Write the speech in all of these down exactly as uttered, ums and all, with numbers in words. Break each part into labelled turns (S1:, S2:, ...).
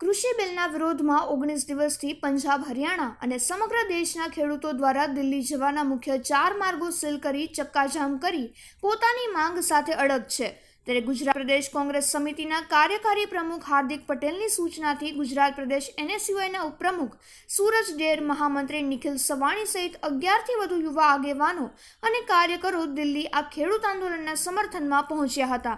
S1: કૃષિ બિલના વિરોધમાં ઓગણીસ દિવસથી પંજાબ, હરિયાણા અને સમગ્ર દેશના ખેડૂતો દ્વારા દિલ્હી જવાના મુખ્ય ચાર માર્ગો સીલ કરી ચક્કાજામ કરી પોતાની માંગ સાથે અડગ છે। ત્યારે ગુજરાત પ્રદેશ કોંગ્રેસ સમિતિના કાર્યકારી પ્રમુખ હાર્દિક પટેલની સૂચનાથી ગુજરાત પ્રદેશ એનએસયુઆઈના ઉપપ્રમુખ સૂરજ ડેર, મહામંત્રી નિખિલ સવાણી સહિત અગિયારથી વધુ યુવા આગેવાનો અને કાર્યકરો દિલ્હી આ ખેડૂત આંદોલનના સમર્થનમાં પહોંચ્યા હતા।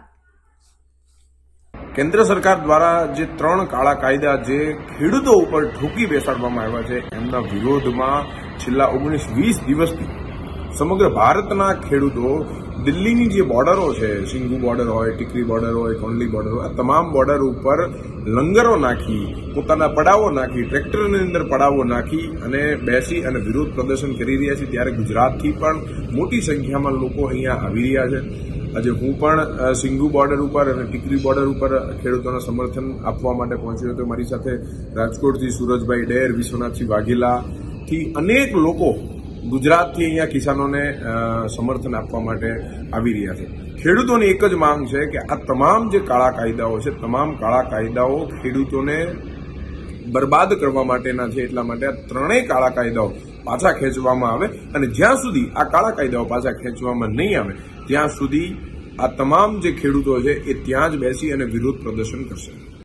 S2: केंद्र सरकार द्वारा जे त्रण काळा कायदा जे खेडूतो उपर ठोकी बेसाडवामां आव्या छे एमना विरोधमां छेल्ला ओगनीस वीस दिवसथी समग्र भारतना खेडूतो दिल्हीनी जे बोर्डरो छे, सिंगू बोर्डर होय, टीकरी बोर्डर होय, कोंडली बोर्डर होय, आ तमाम बोर्डर उपर लंगरो नाखी, पोताना पड़ावो नाखी, ट्रेक्टरनी अंदर पड़ावो नाखी अने बेसी अने विरोध प्रदर्शन करी रह्या छे। त्यारे गुजरातथी पण मोटी संख्यामां लोको अहींया आवी रह्या छे। आज हूँ पण सिंगू बॉर्डर पर और टीकरी बॉर्डर पर खेडूतों समर्थन आपवा माटे पहोंच्यो तो मारी साथे राजकोट थी सूरजभाई डेर, विश्वनाथ वाघेला थी अनेक लोको गुजरात थी अहींया किसानोने समर्थन आपवा माटे आवी रह्या छे। खेडूतोनी एक ज मांग छे के आ तमाम जे काळा कायदाओ छे, तमाम काळा कायदाओ खेडूतोने बर्बाद करवा माटेना छे, એટલા માટે આ ત્રણેય કાળા કાયદાઓ પાછા ખેંચવામાં આવે અને જ્યાં સુધી આ કાળા કાયદાઓ પાછા ખેંચવામાં નહીં આવે ત્યાં સુધી આ તમામ જે ખેડૂતો છે એ ત્યાં જ બેસી અને વિરોધ પ્રદર્શન કરશે।